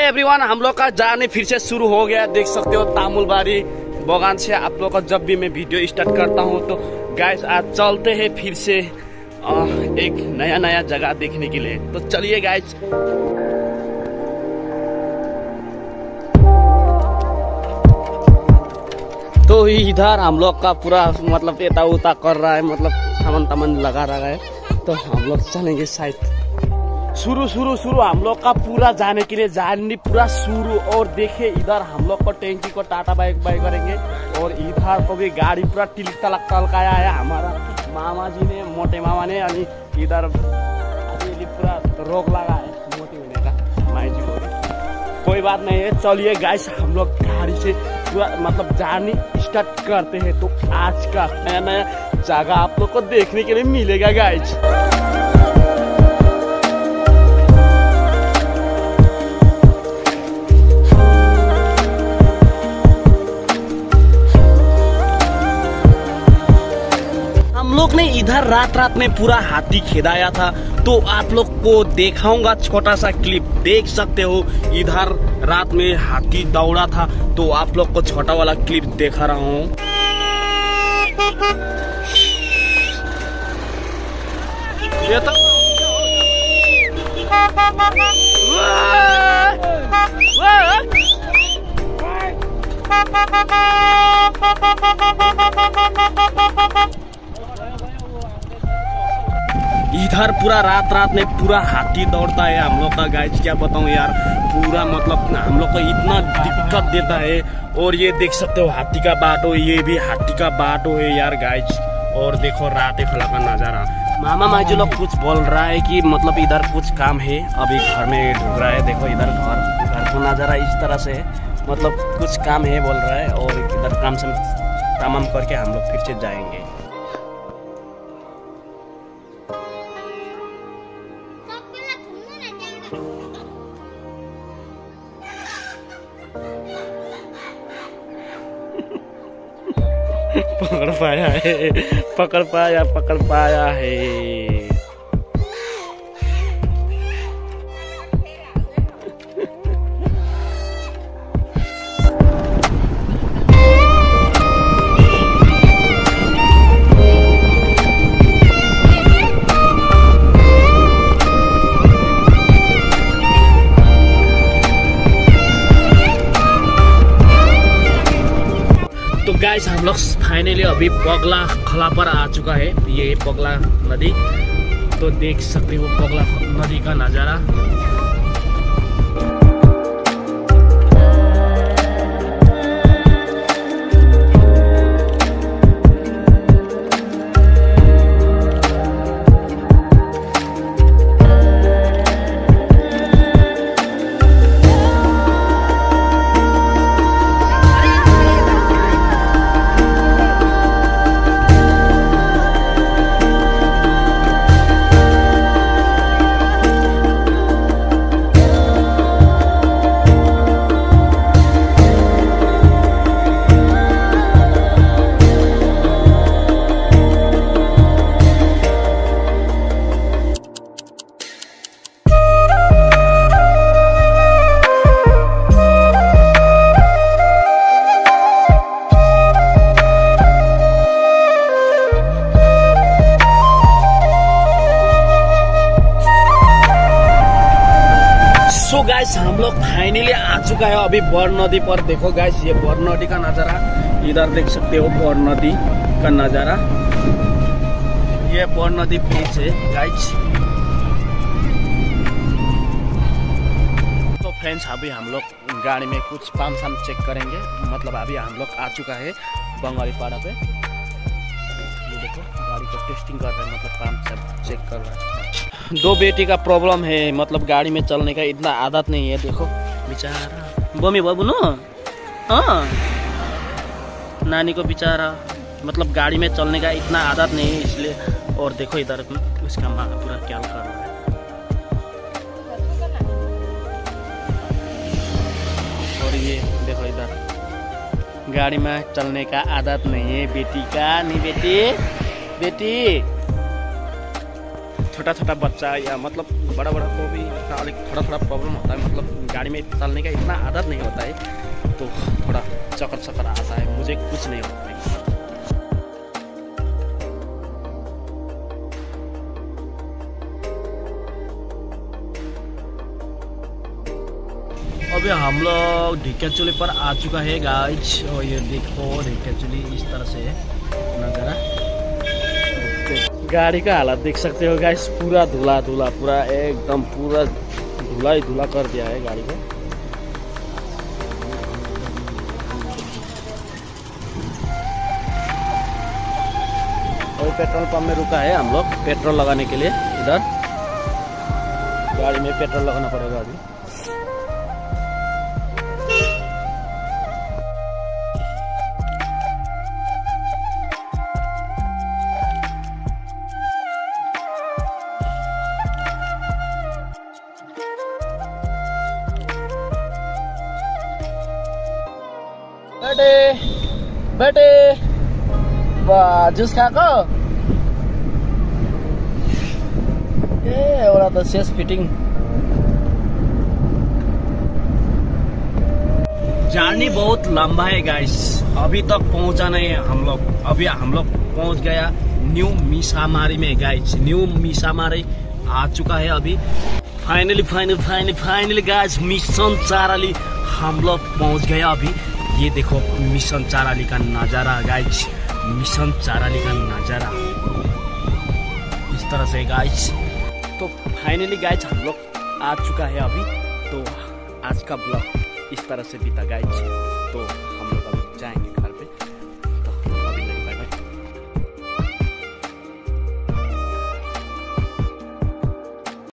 Everyone, हम लोग का जर्नी फिर से शुरू हो गया। देख सकते हो तामुलबाड़ी बगान से आप लोग का जब भी मैं वीडियो स्टार्ट करता हूँ तो गाइस आज चलते हैं फिर से एक नया जगह देखने के लिए। तो चलिए गाइस। तो इधर हम लोग का पूरा मतलब एता उता कर रहा है, मतलब सामान लगा रहा है। तो हम लोग चलेंगे शायद शुरू हम लोग का पूरा जाने के लिए जर्नी पूरा शुरू। और देखिए इधर हम लोग को टैंकी को टाटा बाइक करेंगे और इधर को भी गाड़ी पूरा टिलक तलक तलकाया है हमारा मामा जी ने, मोटे मामा ने। इधर पूरा रोक लगा है मोटी होने का माई जी को। कोई बात नहीं है, चलिए गाइस हम लोग गाड़ी से पूरा मतलब जर्नी स्टार्ट करते हैं। तो आज का नया जगह आप लोग को देखने के लिए मिलेगा गाइस। लोग ने इधर रात में पूरा हाथी खेदाया था, तो आप लोग को दिखाऊंगा छोटा सा क्लिप। देख सकते हो इधर रात में हाथी दौड़ा था, तो आप लोग को छोटा वाला क्लिप दिखा रहा हूँ। ये तो इधर पूरा रात में पूरा हाथी दौड़ता है हम लोग का गाइस। क्या बताऊं यार, पूरा मतलब हम लोग को इतना दिक्कत देता है। और ये देख सकते हो हाथी का बाटो, ये भी हाथी का बाटो है यार गाइस। और देखो रात फला का नजारा। मामा माई लोग कुछ बोल रहा है कि मतलब इधर कुछ काम है, अभी घर में ढूंढ रहा है। देखो इधर घर को नजारा इस तरह से है, मतलब कुछ काम है बोल रहा है। और इधर काम से तमाम करके हम लोग फिर से जाएंगे। पकड़ पाया है। गाइस हम लोग फाइनली अभी पगला खला पर आ चुका है। ये पगला नदी, तो देख सकते हो पगला नदी का नजारा। तो गाइस हम लोग फाइनली आ चुका है अभी बर नदी पर। देखो गाइस ये बर नदी का नजारा, इधर देख सकते हो बर नदी का नजारा। ये बर नदी बीच है गाइस। तो फ्रेंड्स अभी हम लोग गाड़ी में कुछ पाम साम चेक करेंगे। मतलब अभी हम लोग आ चुका है बंगाली पाड़ा पे। ये देखो गाड़ी को टेस्टिंग कर रहे हैं, मतलब पाम साम चेक कर रहा है। दो बेटी का प्रॉब्लम है, मतलब गाड़ी में चलने का इतना आदत नहीं है। देखो बेचारा बमी बाबू नो, हाँ नानी को बेचारा मतलब गाड़ी में चलने का इतना आदत नहीं है इसलिए। और देखो इधर उसका माँ पूरा क्या कर रहा है। और ये देखो इधर गाड़ी में चलने का आदत नहीं है बेटी का। नहीं बेटी छोटा बच्चा या मतलब बड़ा को भी का थोड़ा प्रॉब्लम होता है, मतलब गाड़ी में चलने का इतना आदत नहीं होता है, तो थोड़ा चक्कर आता है। मुझे कुछ नहीं होता है। अभी हम लोग ढेकियाजुली पर आ चुका है गाइज, और ये देखो ढेकियाजुली इस तरह से नज़ारा। गाड़ी का हालत देख सकते हो गाइज, पूरा धुला पूरा एकदम पूरा धुला ही धुला कर दिया है गाड़ी को। और पेट्रोल पंप में रुका है हम लोग पेट्रोल लगाने के लिए। इधर गाड़ी में पेट्रोल लगाना पड़ेगा अभी। बेटे वाह, जुस खाएको एउटा त सेस फिटिङ। जर्नी बहुत लंबा है गाइस, अभी तक पहुंचा नहीं है हम लोग। अभी हम लोग पहुंच गया न्यू मिसामारी में गाइस। न्यू मिसामारी आ चुका है अभी। फाइनली गाइस, मिशन चाराली हम लोग पहुंच गया अभी। ये देखो मिशन चाराली का नज़ारा गाइस, मिशन चाराली का नज़ारा इस तरह से गाइस। तो फाइनली गाइस हम लोग आ चुका है अभी। तो आज का ब्लॉग इस तरह से बीता गाइस। तो